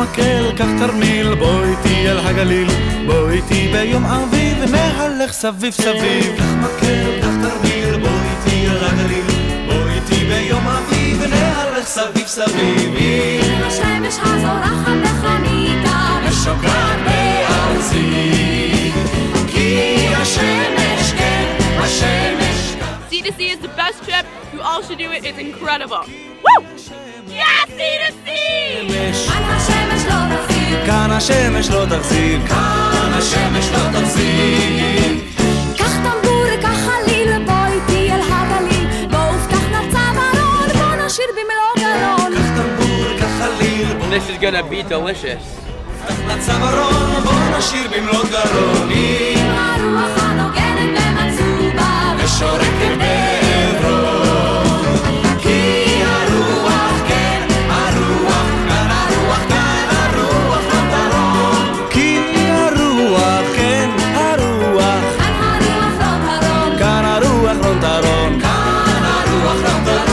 מקל, קח תרמיל, בוא איתי אל הגליל, בוא איתי ביום אביב, נהלך סביב סביב. קח מקל, קח תרמיל, בוא איתי אל הגליל, בוא איתי ביום אביב, נהלך סביב סביב. השמש הזורחת בחניתה ושוקעת בארצי, כי השמש, כן, השמש. C2C is the best trip. You all should do it. It's incredible. Woo! Yeah, C2C! כאן השמש לא תחזיק, כאן השמש לא תחזיק, כאן השמש לא תחזיק. קח טמבור, קח חליל, בוא איתי אל הגליל, בוא ופתח צווארון, בוא נשיר במלוא גרון. קח טמבור, קח חליל, This is gonna be delicious. פתח צווארון, בוא נשיר במלוא גרון. עם הרוח הנוגנת במצובה ושורקת בעברון, כי הרוח, כן, הרוח, כאן הרוח, כאן הרוח לא תרון. כי הרוח, כן, הרוח, כאן הרוח לא תרון, כאן הרוח לא תרון, כאן הרוח לא תרון.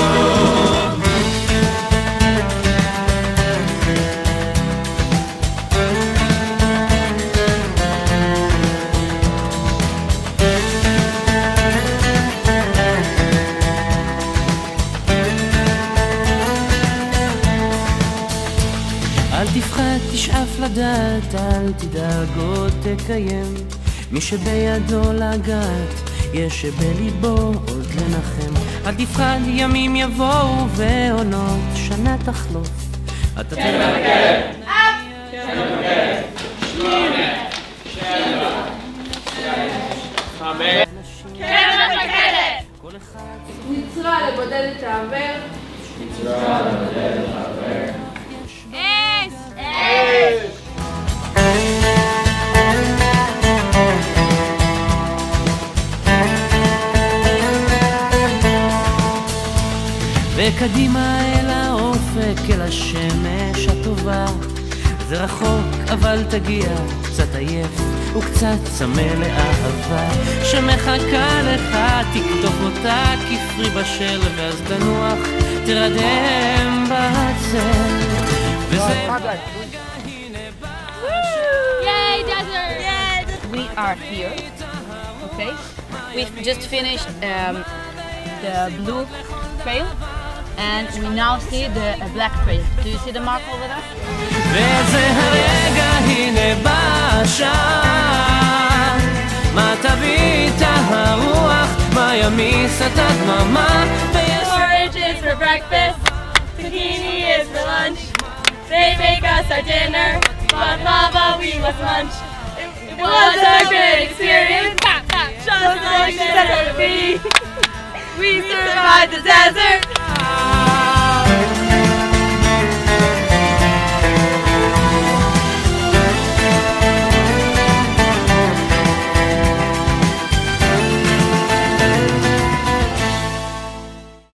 אל תפחד, תשאף לדעת, אל תדאג עוד תקיים. מי שבידו לגעת, יש שבליבו עוד לנחם. אל תפחד, ימים יבואו ועונות, שנה תחלוף. אתה תראה. ניצרה לבודד את העבר. וקדימה אל האופק, אל השמש הטובה. זה רחוק אבל תגיע, קצת עייף וקצת צמא לאהבה שמחכה לך, תקטוף אותה כפרי בשל, ואז תנוח, תרדם בצל. וזה Yay, desert! We are here, okay? We've just finished the blue trail and we now see the black trail. Do you see the mark over there? וזה הרגע הנה בשעה, מה תביא את הרוח, מה ימיס את הדממה. Orange is for breakfast, tahini is for lunch. They make us our dinner, baklava we must munch. It was a great experience, just like the desert. We survived the desert.